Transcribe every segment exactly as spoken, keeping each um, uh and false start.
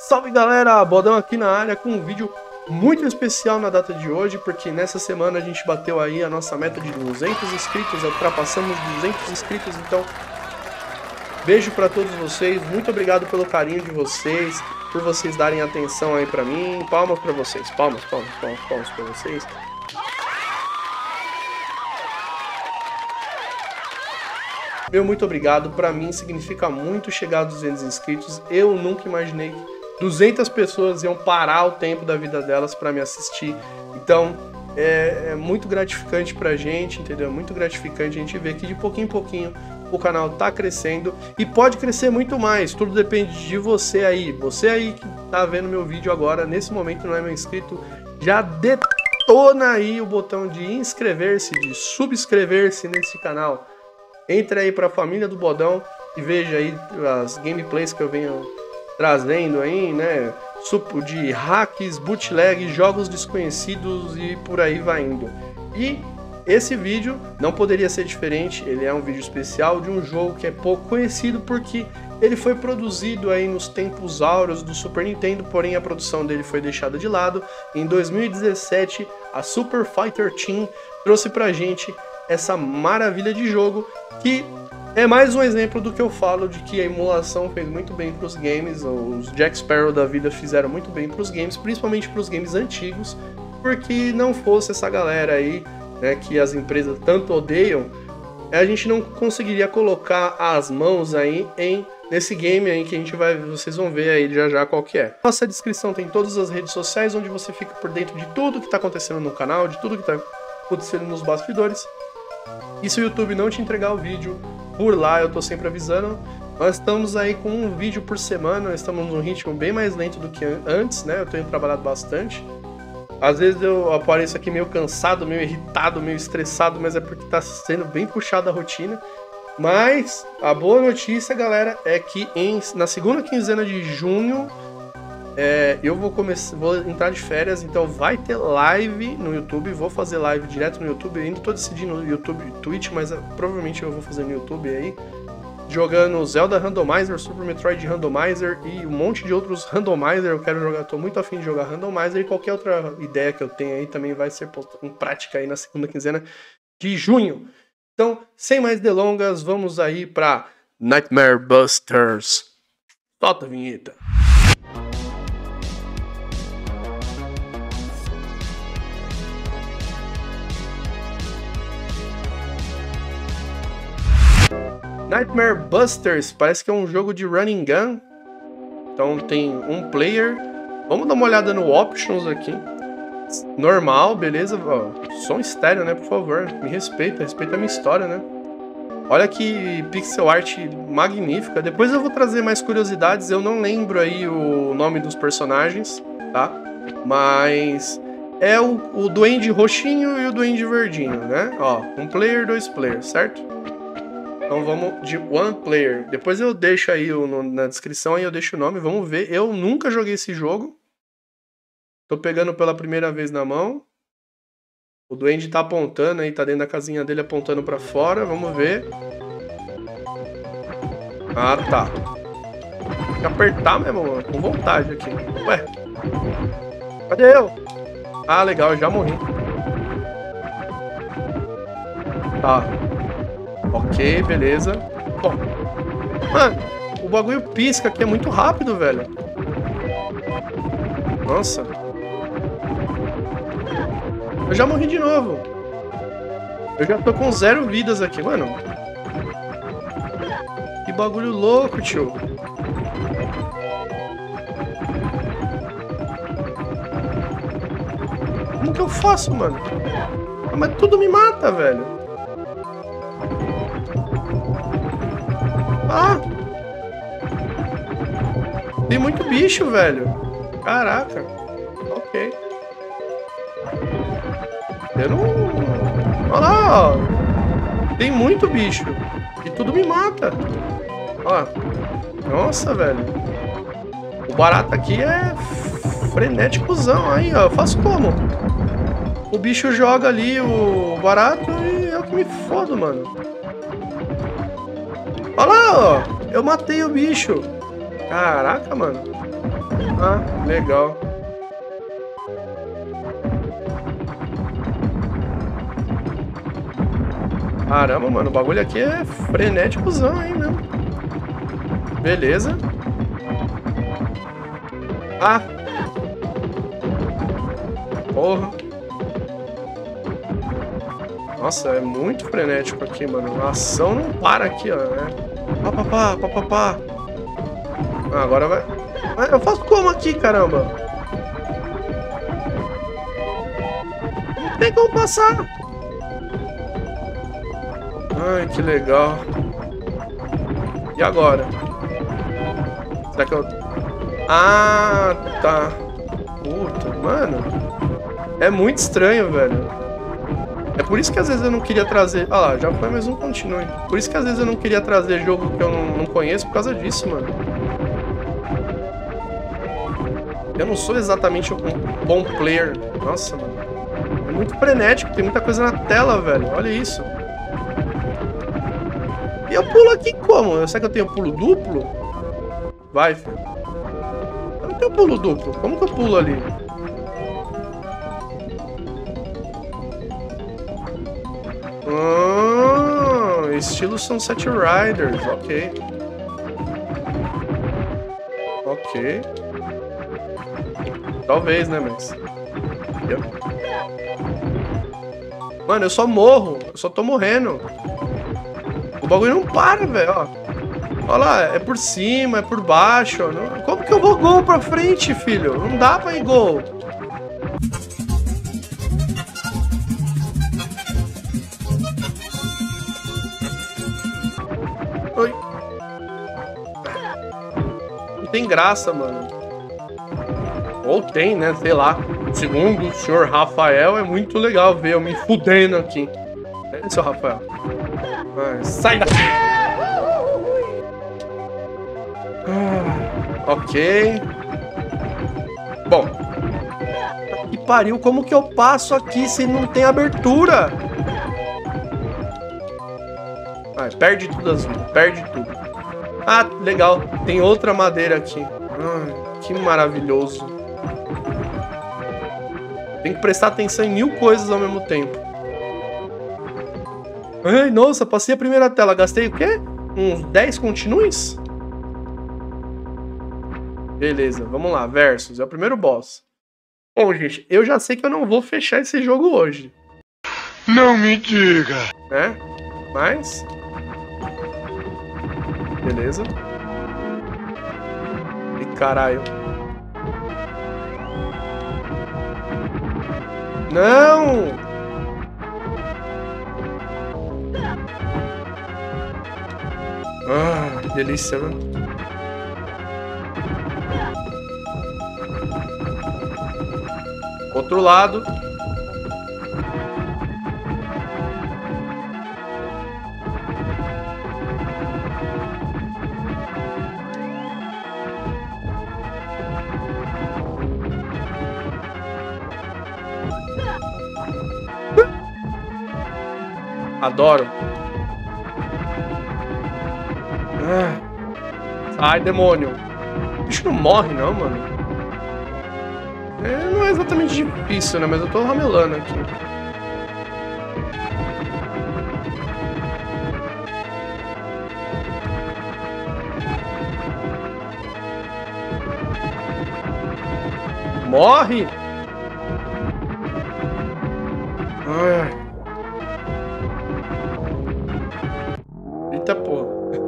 Salve galera, Bodão aqui na área com um vídeo muito especial na data de hoje, porque nessa semana a gente bateu aí a nossa meta de duzentos inscritos, ultrapassamos duzentos inscritos, então beijo pra todos vocês, muito obrigado pelo carinho de vocês, por vocês darem atenção aí pra mim, palmas pra vocês, palmas, palmas, palmas, palmas pra vocês. Meu muito obrigado, pra mim significa muito chegar a duzentos inscritos, eu nunca imaginei que duzentas pessoas iam parar o tempo da vida delas pra me assistir, então é, é muito gratificante pra gente, entendeu? Muito gratificante a gente ver que de pouquinho em pouquinho o canal tá crescendo e pode crescer muito mais, tudo depende de você aí, você aí que tá vendo meu vídeo agora, nesse momento não é meu inscrito, já detona aí o botão de inscrever-se, de subscrever-se nesse canal. Entre aí para a família do Bodão e veja aí as gameplays que eu venho trazendo aí, né? Supo de hacks, bootleg, jogos desconhecidos e por aí vai indo. E esse vídeo não poderia ser diferente, ele é um vídeo especial de um jogo que é pouco conhecido porque ele foi produzido aí nos tempos áureos do Super Nintendo, porém a produção dele foi deixada de lado. Em dois mil e dezessete, a Super Fighter Team trouxe pra gente essa maravilha de jogo, que é mais um exemplo do que eu falo de que a emulação fez muito bem para os games, os Jack Sparrow da vida fizeram muito bem para os games, principalmente para os games antigos, porque não fosse essa galera aí, né, que as empresas tanto odeiam, a gente não conseguiria colocar as mãos aí em nesse game aí que a gente vai, vocês vão ver aí já já qual que é. Nossa descrição tem todas as redes sociais onde você fica por dentro de tudo que está acontecendo no canal, de tudo que está acontecendo nos bastidores. E se o YouTube não te entregar o vídeo, por lá eu tô sempre avisando. Nós estamos aí com um vídeo por semana, nós estamos num ritmo bem mais lento do que antes, né? Eu tenho trabalhado bastante. Às vezes eu apareço aqui meio cansado, meio irritado, meio estressado, mas é porque tá sendo bem puxada a rotina. Mas a boa notícia, galera, é que em, na segunda quinzena de junho É, eu vou começar, vou entrar de férias, então vai ter live no YouTube, vou fazer live direto no YouTube, eu ainda tô decidindo no YouTube e Twitch, mas uh, provavelmente eu vou fazer no YouTube aí, jogando Zelda Randomizer, Super Metroid Randomizer e um monte de outros Randomizer, eu quero jogar, tô muito afim de jogar Randomizer e qualquer outra ideia que eu tenha aí também vai ser posta em prática aí na segunda quinzena de junho. Então, sem mais delongas, vamos aí pra Nightmare Busters. Solta a vinheta. Nightmare Busters, parece que é um jogo de running gun. Então tem um player. Vamos dar uma olhada no options aqui. Normal, beleza. Ó, som estéreo, né, por favor. Me respeita, respeita a minha história, né. Olha que pixel art magnífica. Depois eu vou trazer mais curiosidades. Eu não lembro aí o nome dos personagens, tá? Mas é o, o duende roxinho e o duende verdinho, né. Ó, um player, dois players, certo? Então vamos de one player. Depois eu deixo aí o, no, na descrição, aí eu deixo o nome, vamos ver. Eu nunca joguei esse jogo. Tô pegando pela primeira vez na mão. O duende tá apontando aí, tá dentro da casinha dele apontando pra fora. Vamos ver. Ah, tá. Tem que apertar mesmo, mano, com vontade aqui. Ué. Cadê eu? Ah, legal, eu já morri. Tá. Ok, beleza. Bom, mano, o bagulho pisca aqui é muito rápido, velho. Nossa. Eu já morri de novo. Eu já tô com zero vidas aqui, mano. Que bagulho louco, tio. Como que eu faço, mano? Ah, mas tudo me mata, velho. Ah! Tem muito bicho, velho. Caraca. Ok. Eu não... Olha lá, ó. Tem muito bicho. E tudo me mata. Ó. Nossa, velho. O barato aqui é frenéticozão. Aí, ó. Eu faço como? O bicho joga ali o barato e eu que me fodo, mano. Olha lá, ó. Eu matei o bicho. Caraca, mano. Ah, legal. Caramba, mano, o bagulho aqui é frenéticozão, hein, meu. Beleza. Ah. Porra. Nossa, é muito frenético aqui, mano. A ação não para aqui, ó. Né? Pá, pá, pá, pá, pá, pá. Ah, agora vai... Eu faço como aqui, caramba? Não tem como passar. Ai, que legal. E agora? Será que eu... Ah, tá. Puta, mano. É muito estranho, velho. É por isso que às vezes eu não queria trazer... Ah lá, já foi mais um continue. Por isso que às vezes eu não queria trazer jogo que eu não, não conheço por causa disso, mano. Eu não sou exatamente um bom player. Nossa, mano. É muito frenético, tem muita coisa na tela, velho. Olha isso. E eu pulo aqui como? Será que eu tenho pulo duplo? Vai, filho. Eu não tenho pulo duplo. Como que eu pulo ali? Ah, estilo Sunset Riders. Ok. Ok. Talvez, né, mas... Mano, eu só morro. Eu só tô morrendo. O bagulho não para, velho, ó. Olha lá, é por cima, é por baixo. Ó. Como que eu vou gol pra frente, filho? Não dá pra ir gol. Oi. Não tem graça, mano. Ou tem, né? Sei lá. Segundo o senhor Rafael, é muito legal ver eu me fudendo aqui. É, seu Rafael. Vai, sai daqui! Ah, ok. Bom. Que pariu, como que eu passo aqui se não tem abertura? Vai, perde tudo as vidas, perde tudo. Ah, legal. Tem outra madeira aqui. Ah, que maravilhoso. Tem que prestar atenção em mil coisas ao mesmo tempo. Ai, nossa, passei a primeira tela. Gastei o quê? Uns dez continues? Beleza, vamos lá. Versus. É o primeiro boss. Bom, gente, eu já sei que eu não vou fechar esse jogo hoje. Não me diga. Né? Mas... Beleza. E caralho. Não! Ah, que delícia, né? Outro lado. Adoro. Ah. Ai, demônio. O bicho não morre, não, mano. É, não é exatamente difícil, né? Mas eu tô ramelando aqui. Morre! Ai. Eita porra.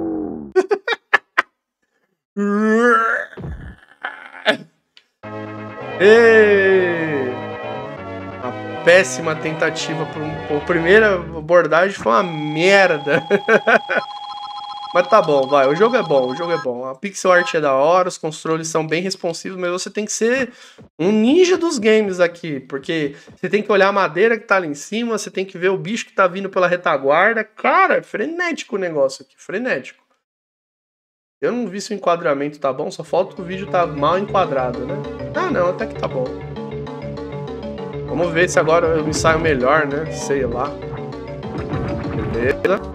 Ei! A péssima tentativa por, um, por primeira abordagem foi uma merda. Mas tá bom, vai. O jogo é bom, o jogo é bom. A pixel art é da hora, os controles são bem responsivos, mas você tem que ser um ninja dos games aqui, porque você tem que olhar a madeira que tá ali em cima, você tem que ver o bicho que tá vindo pela retaguarda. Cara, é frenético o negócio aqui, frenético. Eu não vi se o enquadramento tá bom, só falta que o vídeo tá mal enquadrado, né? Ah, não, até que tá bom. Vamos ver se agora eu me saio melhor, né? Sei lá. Beleza.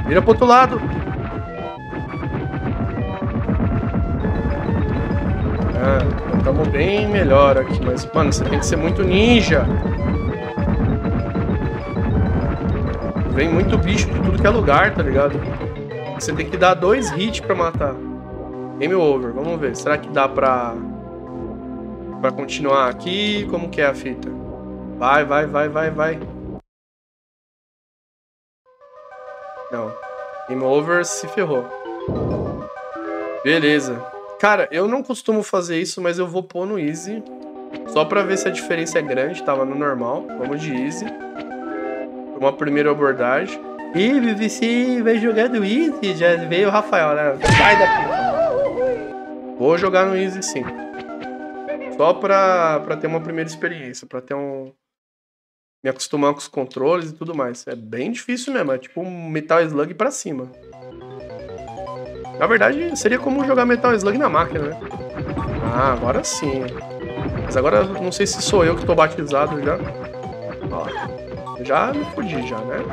Vira pro outro lado. Ah, estamos bem melhor aqui. Mas, mano, você tem que ser muito ninja. Vem muito bicho de tudo que é lugar, tá ligado? Você tem que dar dois hits pra matar. Game over, vamos ver. Será que dá pra... Pra continuar aqui? Como que é a fita? Vai, vai, vai, vai, vai. Não. Game over, se ferrou. Beleza. Cara, eu não costumo fazer isso, mas eu vou pôr no easy. Só pra ver se a diferença é grande. Tava no normal. Vamos de easy. Uma primeira abordagem. Ih, B B C vai jogar no easy. Já veio o Rafael, né? Sai daqui. Vou jogar no easy, sim. Só pra, pra ter uma primeira experiência. Pra ter um... Me acostumar com os controles e tudo mais. É bem difícil mesmo. É tipo um Metal Slug pra cima. Na verdade, seria como jogar Metal Slug na máquina, né? Ah, agora sim. Mas agora não sei se sou eu que tô batizado já. Ó. Já me fudi, já, né?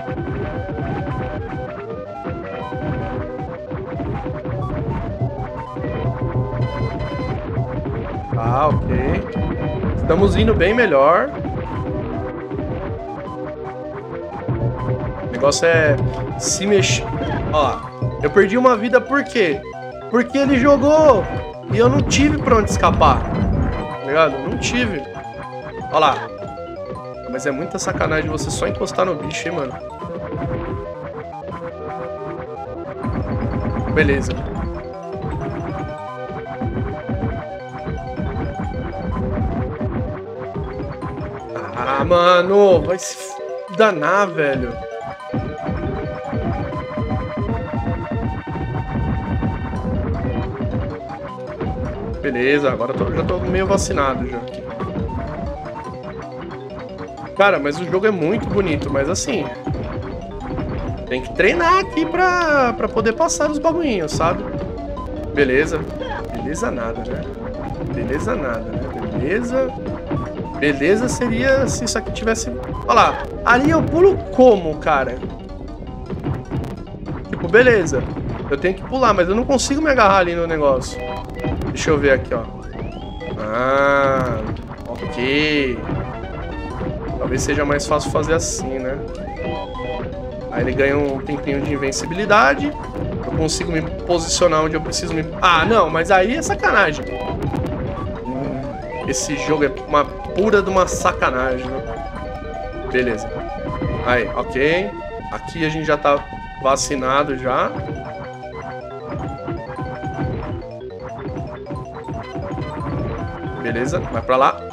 Ah, ok. Estamos indo bem melhor. O negócio é se mexer. Ó, eu perdi uma vida por quê? Porque ele jogou e eu não tive pra onde escapar. Tá ligado? Não tive. Ó lá. Mas é muita sacanagem você só encostar no bicho, hein, mano. Beleza. Ah, mano. Vai se danar, velho. Beleza, agora eu tô, já tô meio vacinado já. Cara, mas o jogo é muito bonito, mas assim... Tem que treinar aqui pra, pra poder passar os bagulhinhos, sabe? Beleza. Beleza nada, né? Beleza nada, né? Beleza... Beleza seria se isso aqui tivesse... Olha lá. Ali eu pulo como, cara? Tipo, beleza. Eu tenho que pular, mas eu não consigo me agarrar ali no negócio. Deixa eu ver aqui, ó. Ah... Ok... Talvez seja mais fácil fazer assim, né? Aí ele ganha um tempinho de invencibilidade. Eu consigo me posicionar onde eu preciso me... Ah, não, mas aí é sacanagem. Esse jogo é uma pura de uma sacanagem, né? Beleza. Aí, ok. Aqui a gente já tá vacinado já. Beleza, vai pra lá.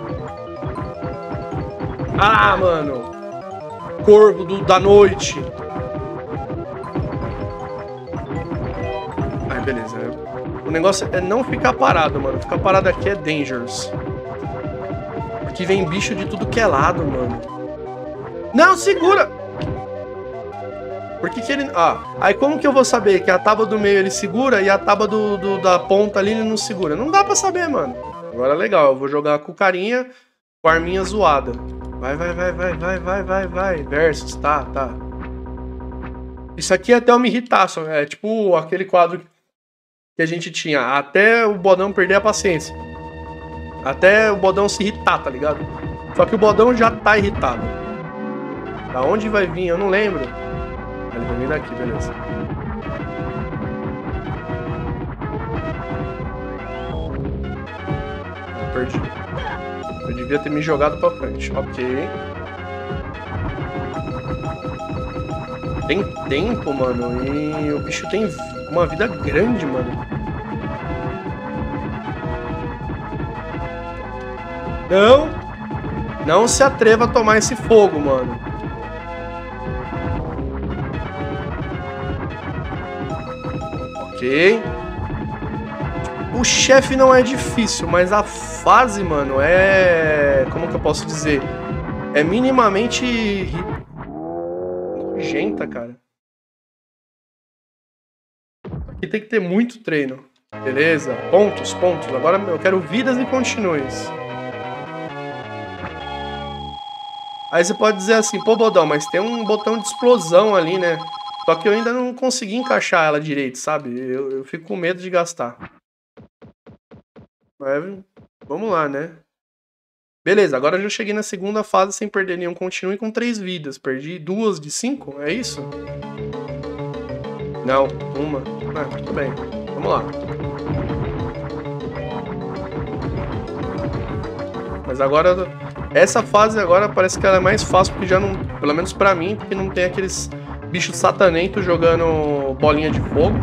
Ah, mano. Corvo do, da noite. Ai, beleza. O negócio é não ficar parado, mano. Ficar parado aqui é dangerous. Porque vem bicho de tudo que é lado, mano. Não, segura! Por que que ele... Ah, aí como que eu vou saber que a tábua do meio ele segura e a tábua do, do, da ponta ali ele não segura? Não dá pra saber, mano. Agora legal, eu vou jogar com carinha, com a arminha zoada. Vai, vai, vai, vai, vai, vai, vai, vai. Versus, tá, tá. Isso aqui é até eu me irritar, só. É tipo aquele quadro que a gente tinha. Até o bodão perder a paciência. Até o bodão se irritar, tá ligado? Só que o bodão já tá irritado. Da onde vai vir? Eu não lembro. Ele vai vir daqui, beleza. Eu perdi. Eu devia ter me jogado pra frente. Ok. Tem tempo, mano. E o bicho tem uma vida grande, mano. Não. Não se atreva a tomar esse fogo, mano. Ok. O chefe não é difícil, mas a fase, mano, é... Como que eu posso dizer? É minimamente... nojenta, cara. Aqui tem que ter muito treino. Beleza? Pontos, pontos. Agora eu quero vidas e continues. Aí você pode dizer assim, pô, Bodão, mas tem um botão de explosão ali, né? Só que eu ainda não consegui encaixar ela direito, sabe? Eu, eu fico com medo de gastar. Mas vamos lá, né? Beleza, agora eu já cheguei na segunda fase sem perder nenhum continuo e com três vidas. Perdi duas de cinco, é isso? Não, uma. Ah, tudo bem. Vamos lá. Mas agora, essa fase agora parece que ela é mais fácil, porque já não, pelo menos pra mim, porque não tem aqueles bichos satanentos jogando bolinha de fogo.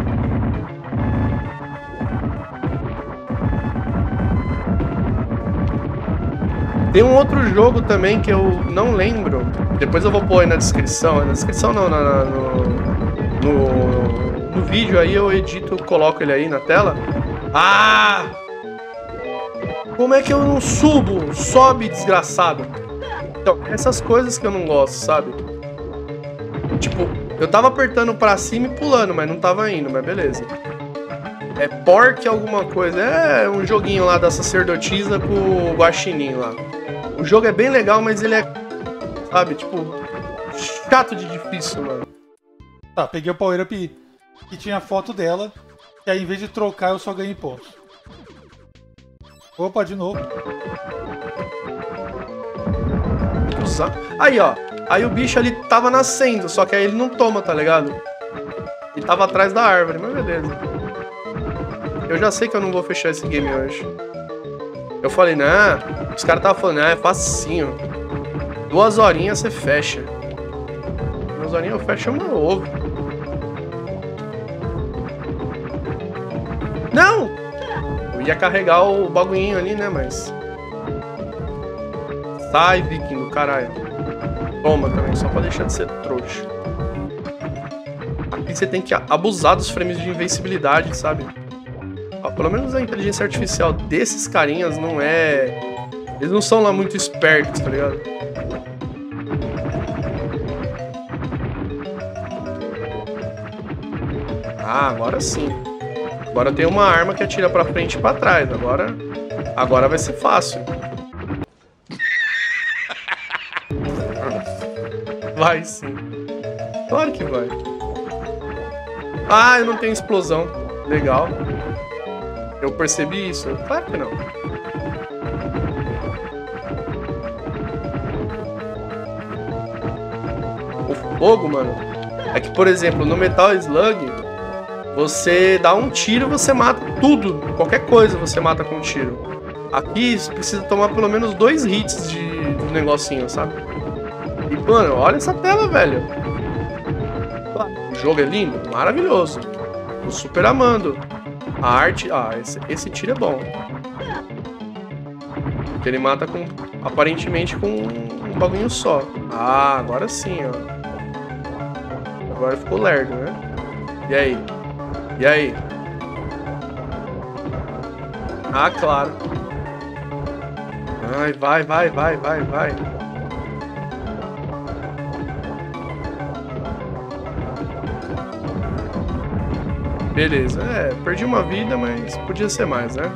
Tem um outro jogo também que eu não lembro. Depois eu vou pôr aí na descrição. Na descrição não, na, na, no, no, no vídeo aí eu edito, coloco ele aí na tela. Ah! Como é que eu não subo? Sobe, desgraçado. Então, essas coisas que eu não gosto, sabe? Tipo, eu tava apertando pra cima e pulando, mas não tava indo, mas beleza. É Pork alguma coisa. É um joguinho lá da sacerdotisa com o guaxinim lá. O jogo é bem legal, mas ele é, sabe, tipo, chato de difícil, mano. Tá, peguei o Power Up que tinha a foto dela, e aí em vez de trocar eu só ganhei pontos. Opa, de novo. Aí, ó. Aí o bicho ali tava nascendo, só que aí ele não toma, tá ligado? Ele tava atrás da árvore, mas beleza. Eu já sei que eu não vou fechar esse game hoje. Eu falei, nah, os caras estavam falando, ah, é facinho. Duas horinhas você fecha. Duas horinhas eu fecho o meu ovo. Não! Eu ia carregar o bagulhinho ali, né, mas... Sai, viking do caralho. Toma também, só pra deixar de ser trouxa. Aqui você tem que abusar dos frames de invencibilidade, sabe? Pelo menos a inteligência artificial desses carinhas não é... Eles não são lá muito espertos, tá ligado? Ah, agora sim. Agora tem uma arma que atira pra frente e pra trás. Agora, agora vai ser fácil. Vai sim. Claro que vai. Ah, eu não tenho explosão. Legal. Eu percebi isso? Claro que não. O fogo, mano, é que, por exemplo, no Metal Slug, você dá um tiro e você mata tudo. Qualquer coisa você mata com um tiro. Aqui, você precisa tomar pelo menos dois hits de, de negocinho, sabe? E, mano, olha essa tela, velho. O jogo é lindo, maravilhoso. Tô super amando. A arte... Ah, esse, esse tiro é bom. Porque ele mata com... Aparentemente com um bagulho só. Ah, agora sim, ó. Agora ficou lerdo, né? E aí? E aí? Ah, claro. Ai, vai, vai, vai, vai, vai. Beleza, é, perdi uma vida, mas podia ser mais, né?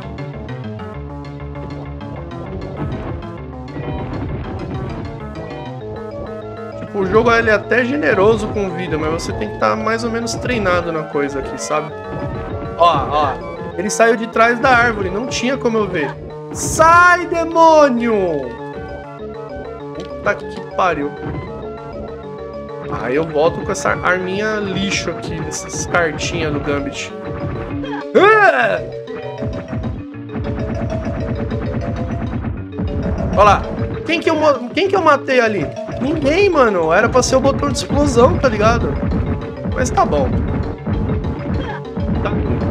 Tipo, o jogo ele é até generoso com vida, mas você tem que estar mais ou menos treinado na coisa aqui, sabe? Ó, ó, ele saiu de trás da árvore, não tinha como eu ver. Sai, demônio! Puta que pariu. Aí eu volto com essa arminha lixo aqui, dessas cartinhas do Gambit. Ah! Olha lá. Quem que, eu, quem que eu matei ali? Ninguém, mano. Era pra ser o botão de explosão, tá ligado? Mas tá bom. Tá.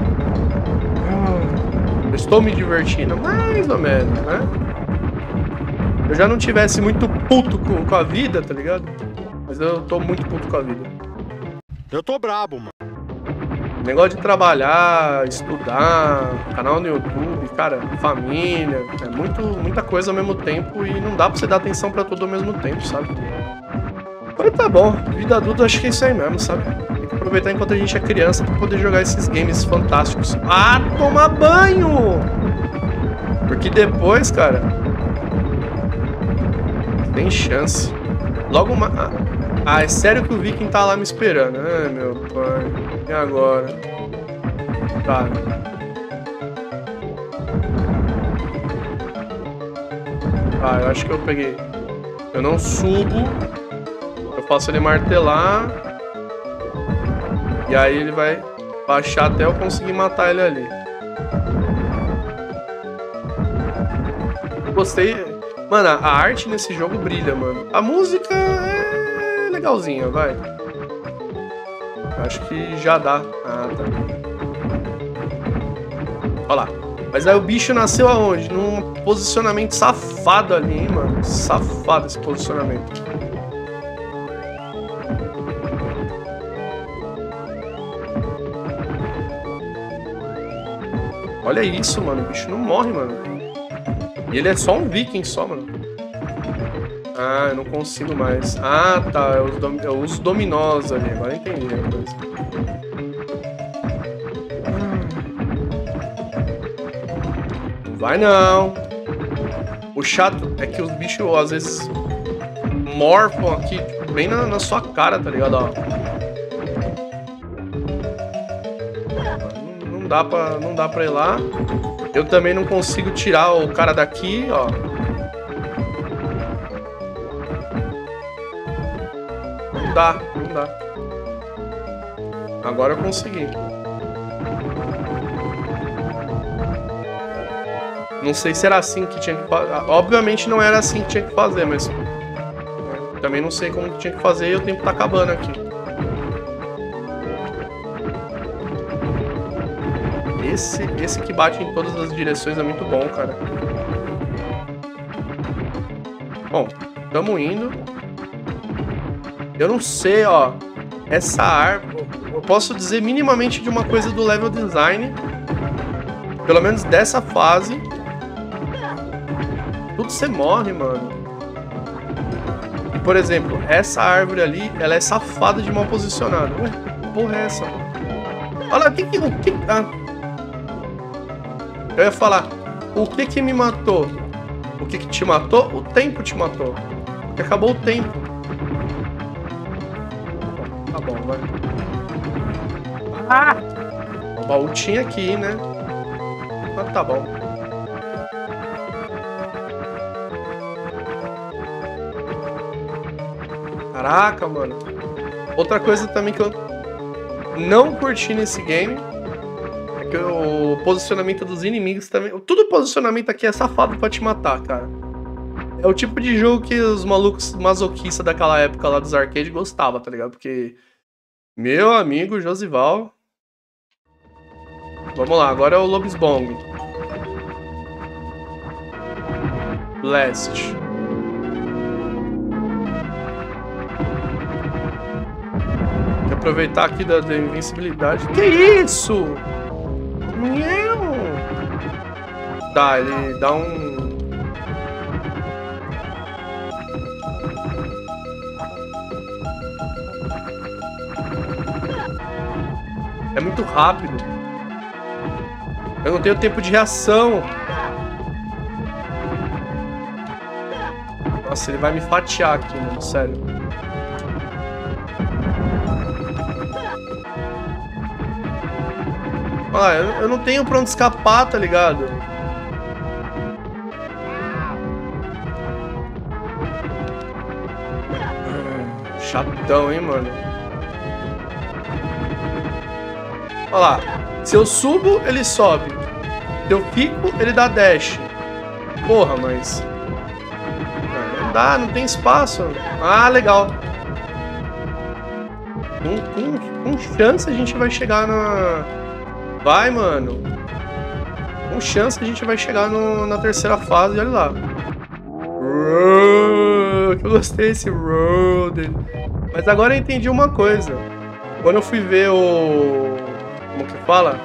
Ah, estou me divertindo, mais ou menos, né? Eu já não tivesse muito puto com, com a vida, tá ligado? Mas eu tô muito puto com a vida. Eu tô brabo, mano. Negócio de trabalhar, estudar, canal no YouTube, cara, família, é muito, muita coisa ao mesmo tempo e não dá pra você dar atenção pra tudo ao mesmo tempo, sabe? Mas tá bom, vida adulta acho que é isso aí mesmo, sabe? Tem que aproveitar enquanto a gente é criança pra poder jogar esses games fantásticos. Ah, tomar banho! Porque depois, cara, tem chance. Logo mais... Ah, é sério que o Viking tá lá me esperando. Ai, meu pai. E agora? Tá. Ah, eu acho que eu peguei. Eu não subo. Eu faço ele martelar. E aí ele vai baixar até eu conseguir matar ele ali. Gostei. Mano, a arte nesse jogo brilha, mano. A música é legalzinha, vai. Acho que já dá. Ah, tá. Olha lá. Mas aí o bicho nasceu aonde? Num posicionamento safado ali, hein, mano. Safado esse posicionamento. Olha isso, mano. O bicho não morre, mano. E ele é só um viking só, mano. Ah, eu não consigo mais. Ah, tá. Eu uso, dom... eu uso dominós ali. Agora eu entendi a coisa. Vai não. O chato é que os bichos às vezes morfam aqui, tipo, bem na, na sua cara, tá ligado? Ó. Não, não, dá pra, não dá pra ir lá. Eu também não consigo tirar o cara daqui, ó. Não dá, não dá. Agora eu consegui. Não sei se era assim que tinha que fazer. Obviamente não era assim que tinha que fazer, mas... também não sei como que tinha que fazer e o tempo tá acabando aqui. Esse, esse que bate em todas as direções é muito bom, cara. Bom, tamo indo. Eu não sei, ó. Essa árvore... Eu posso dizer minimamente de uma coisa do level design. Pelo menos dessa fase. Tudo você morre, mano. E, por exemplo, essa árvore ali, ela é safada de mal posicionada. Ué, que porra é essa? Olha, o que que... O que, ah. Eu ia falar, o que que me matou? O que que te matou? O tempo te matou. Porque acabou o tempo. Tá bom, vai. Ah! O baú tinha aqui, né? Mas tá bom. Caraca, mano. Outra coisa também que eu não curti nesse game é que o posicionamento dos inimigos também... Tudo posicionamento aqui é safado pra te matar, cara. É o tipo de jogo que os malucos masoquistas daquela época lá dos arcades gostavam, tá ligado? Porque... Meu amigo Josival... Vamos lá, agora é o Lobisbong. Blast. Vou aproveitar aqui da, da invencibilidade. Que isso? Meu! Tá, ele dá um... É muito rápido. Eu não tenho tempo de reação. Nossa, ele vai me fatiar aqui, mano, sério. Ah, eu, eu não tenho pra onde escapar, tá ligado? Hum, chatão, hein, mano. Olha lá. Se eu subo, ele sobe. Se eu fico, ele dá dash. Porra, mas... Não dá, não tem espaço. Ah, legal. Com, com, com chance a gente vai chegar na... Vai, mano. Com chance a gente vai chegar no, na terceira fase, olha lá. Eu gostei desse roll dele. Mas agora eu entendi uma coisa. Quando eu fui ver o... Como que fala?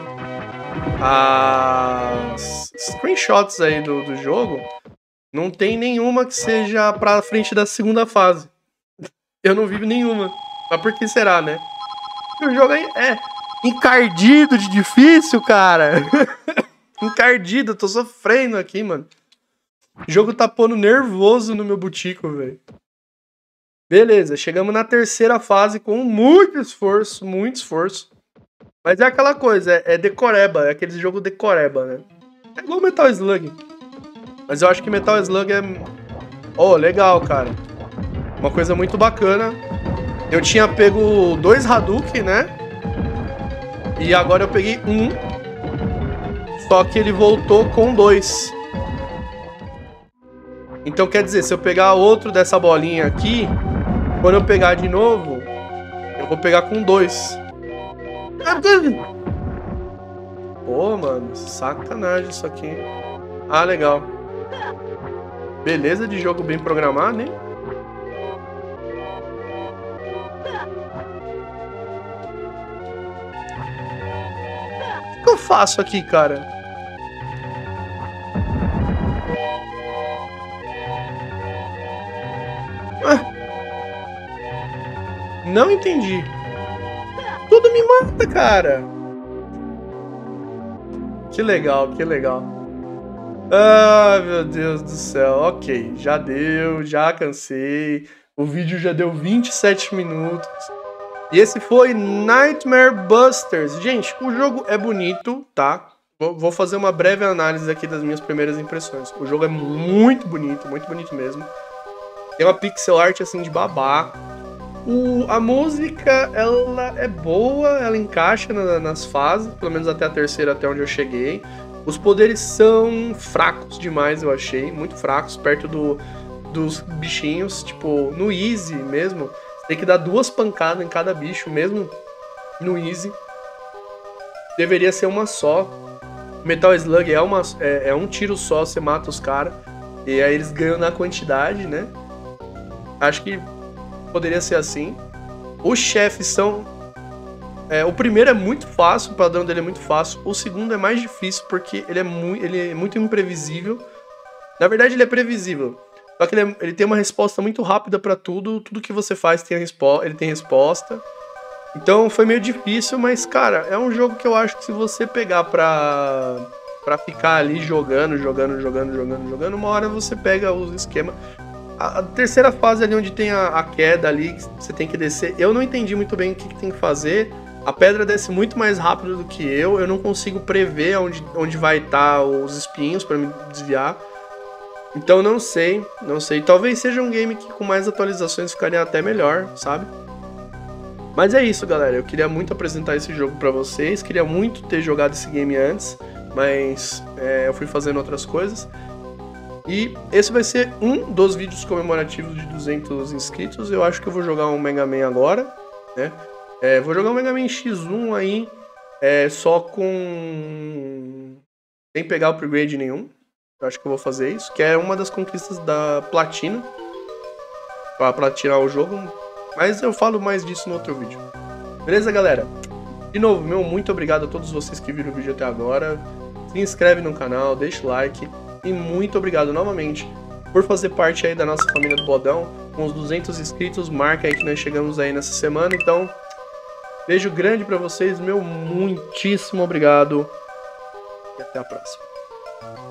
As screenshots aí do, do jogo, não tem nenhuma que seja pra frente da segunda fase. Eu não vi nenhuma. Mas por que será, né? O jogo aí é encardido de difícil, cara. Encardido, eu tô sofrendo aqui, mano. O jogo tá pondo nervoso no meu butico, velho. Beleza, chegamos na terceira fase com muito esforço, muito esforço. Mas é aquela coisa, é, é decoreba, é aquele jogo decoreba, né? É igual Metal Slug. Mas eu acho que Metal Slug é... Oh, legal, cara. Uma coisa muito bacana. Eu tinha pego dois Hadouken, né? E agora eu peguei um. Só que ele voltou com dois. Então quer dizer, se eu pegar outro dessa bolinha aqui, quando eu pegar de novo, eu vou pegar com dois. Pô, mano, sacanagem isso aqui. Ah, legal. Beleza de jogo bem programado, hein? O que eu faço aqui, cara? Ah. Não entendi. Tudo me mata, cara. Que legal, que legal. Ah, meu Deus do céu. Ok, já deu, já cansei. O vídeo já deu vinte e sete minutos. E esse foi Nightmare Busters. Gente, o jogo é bonito, tá? Vou fazer uma breve análise aqui das minhas primeiras impressões. O jogo é muito bonito, muito bonito mesmo. Tem uma pixel art assim de babá. O, a música, ela é boa, ela encaixa na, nas fases, pelo menos até a terceira, até onde eu cheguei. Os poderes são fracos demais, eu achei, muito fracos, perto do, dos bichinhos. Tipo, no Easy mesmo, você tem que dar duas pancadas em cada bicho, mesmo no Easy. Deveria ser uma só. Metal Slug é, uma, é, é um tiro só, você mata os caras. E aí eles ganham na quantidade, né? Acho que poderia ser assim. Os chefes são... É, o primeiro é muito fácil, o padrão dele é muito fácil. O segundo é mais difícil porque ele é, mu ele é muito imprevisível. Na verdade, ele é previsível. Só que ele, é, ele tem uma resposta muito rápida pra tudo. Tudo que você faz tem a respo ele tem resposta. Então foi meio difícil, mas, cara, é um jogo que eu acho que se você pegar pra, pra ficar ali jogando, jogando, jogando, jogando, jogando, uma hora você pega os esquemas. A terceira fase ali onde tem a, a queda ali, que você tem que descer, eu não entendi muito bem o que, que tem que fazer. A pedra desce muito mais rápido do que eu, eu não consigo prever onde, onde vai estar os espinhos para me desviar. Então não sei, não sei. Talvez seja um game que com mais atualizações ficaria até melhor, sabe? Mas é isso, galera. Eu queria muito apresentar esse jogo para vocês, queria muito ter jogado esse game antes, mas é, eu fui fazendo outras coisas. E esse vai ser um dos vídeos comemorativos de duzentos inscritos. Eu acho que eu vou jogar um Mega Man agora, né? É, vou jogar um Mega Man X um aí, é, só com... sem pegar upgrade nenhum. Eu acho que eu vou fazer isso, que é uma das conquistas da platina, pra platinar o jogo. Mas eu falo mais disso no outro vídeo. Beleza, galera? De novo, meu muito obrigado a todos vocês que viram o vídeo até agora. Se inscreve no canal, deixa o like. E muito obrigado novamente por fazer parte aí da nossa família do Bodão. Com os duzentos inscritos, marca aí que nós chegamos aí nessa semana. Então, beijo grande pra vocês, meu muitíssimo obrigado. E até a próxima.